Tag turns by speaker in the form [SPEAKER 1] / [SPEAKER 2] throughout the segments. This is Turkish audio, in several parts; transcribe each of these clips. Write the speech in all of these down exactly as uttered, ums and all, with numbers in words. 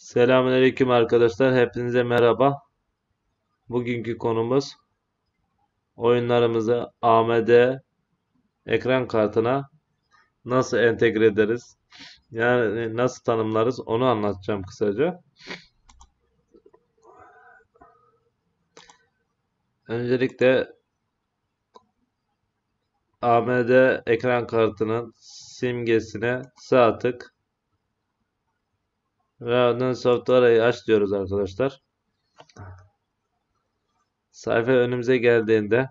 [SPEAKER 1] Selamünaleyküm arkadaşlar. Hepinize merhaba. Bugünkü konumuz oyunlarımızı A M D ekran kartına nasıl entegre ederiz? Yani nasıl tanımlarız? Onu anlatacağım kısaca. Öncelikle A M D ekran kartının simgesine sağ tık ve software'ı aç diyoruz arkadaşlar. Sayfa önümüze geldiğinde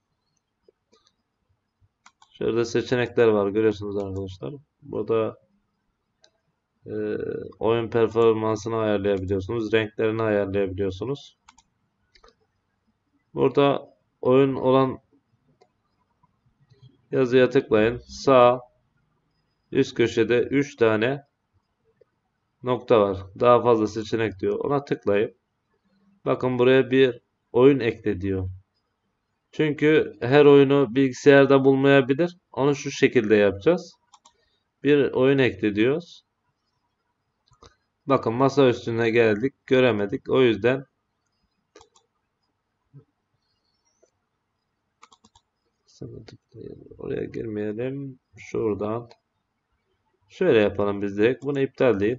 [SPEAKER 1] şurada seçenekler var. Görüyorsunuz arkadaşlar. Burada e, oyun performansını ayarlayabiliyorsunuz. Renklerini ayarlayabiliyorsunuz. Burada oyun olan yazıya tıklayın. Sağ üst köşede üç tane nokta var. Daha fazla seçenek diyor. Ona tıklayın. Bakın buraya bir oyun ekle diyor. Çünkü her oyunu bilgisayarda bulmayabilir. Onu şu şekilde yapacağız. Bir oyun ekle diyoruz. Bakın masa üstüne geldik. Göremedik. O yüzden oraya girmeyelim. Şuradan şöyle yapalım biz direkt. Bunu iptal değil.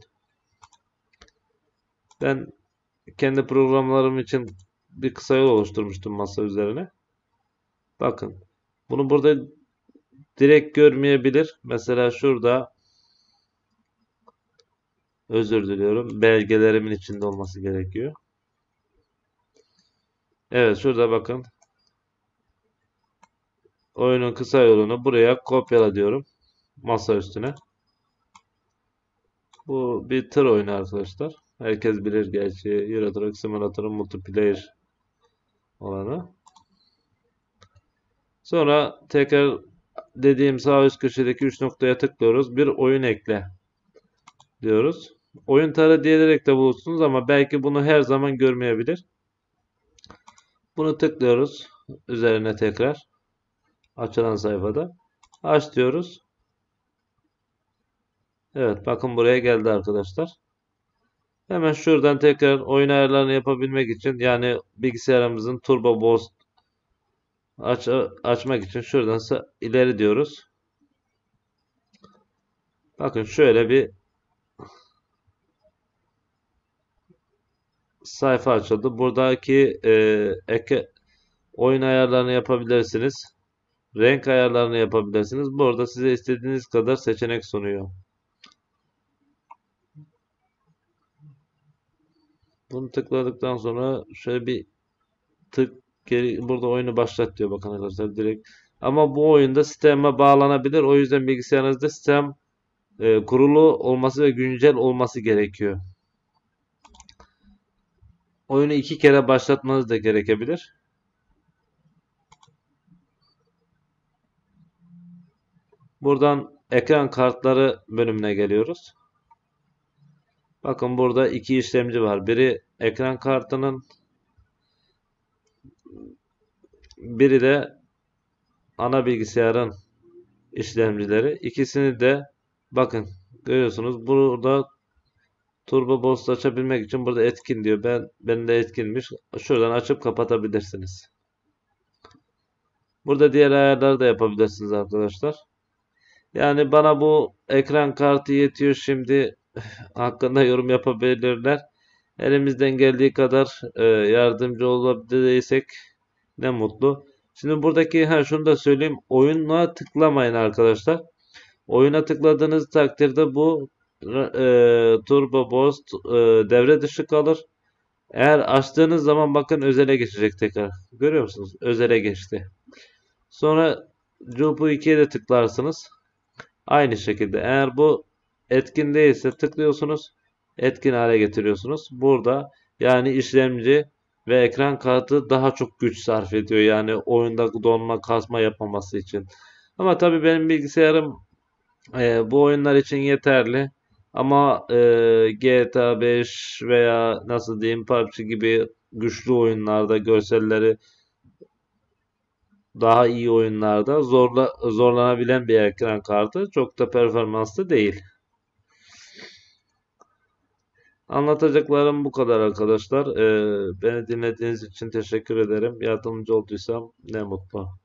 [SPEAKER 1] Ben kendi programlarım için bir kısa yol oluşturmuştum masa üzerine. Bakın. Bunu burada direkt görmeyebilir. Mesela şurada özür diliyorum. Belgelerimin içinde olması gerekiyor. Evet, şurada bakın. Oyunun kısa yolunu buraya kopyala diyorum. Masa üstüne. Bu bir tır oyunu arkadaşlar. Herkes bilir gerçi. Euro Truck Simulator'ın multiplayer olanı. Sonra tekrar dediğim sağ üst köşedeki üç noktaya tıklıyoruz. Bir oyun ekle diyoruz. Oyun tarı diyerek de bulursunuz ama belki bunu her zaman görmeyebilir. Bunu tıklıyoruz. Üzerine tekrar açılan sayfada. Aç diyoruz. Evet, bakın buraya geldi arkadaşlar. Hemen şuradan tekrar oyun ayarlarını yapabilmek için, yani bilgisayarımızın Turbo Boost aç açmak için şuradan ileri diyoruz. Bakın şöyle bir sayfa açıldı. Buradaki e, eke, oyun ayarlarını yapabilirsiniz. Renk ayarlarını yapabilirsiniz. Burada size istediğiniz kadar seçenek sunuyor. Bunu tıkladıktan sonra şöyle bir tık geri, burada oyunu başlat diyor bakın arkadaşlar direkt. Ama bu oyunda sisteme bağlanabilir. O yüzden bilgisayarınızda sistem e, kurulu olması ve güncel olması gerekiyor. Oyunu iki kere başlatmanız da gerekebilir. Buradan ekran kartları bölümüne geliyoruz. Bakın burada iki işlemci var. Biri ekran kartının, biri de ana bilgisayarın işlemcileri. İkisini de bakın görüyorsunuz. Burada Turbo Boost açabilmek için burada etkin diyor. Ben benim de etkinmiş. Şuradan açıp kapatabilirsiniz. Burada diğer ayarları da yapabilirsiniz arkadaşlar. Yani bana bu ekran kartı yetiyor şimdi hakkında yorum yapabilirler. Elimizden geldiği kadar e, yardımcı olabilirsek ne mutlu. Şimdi buradaki ha şunu da söyleyeyim. Oyuna tıklamayın arkadaşlar. Oyuna tıkladığınız takdirde bu e, Turbo Boost e, devre dışı kalır. Eğer açtığınız zaman bakın özele geçecek tekrar. Görüyor musunuz? Özele geçti. Sonra Cupu ikiye de tıklarsınız. Aynı şekilde eğer bu etkin değilse tıklıyorsunuz. Etkin hale getiriyorsunuz. Burada yani işlemci ve ekran kartı daha çok güç sarf ediyor. Yani oyunda donma kasma yapmaması için. Ama tabii benim bilgisayarım e, bu oyunlar için yeterli. Ama e, G T A beş veya nasıl diyeyim P U B G gibi güçlü oyunlarda görselleri daha iyi oyunlarda zorla, zorlanabilen bir ekran kartı çok da performanslı değil. Anlatacaklarım bu kadar arkadaşlar. Ee, beni dinlediğiniz için teşekkür ederim. Yardımcı olduysam ne mutlu.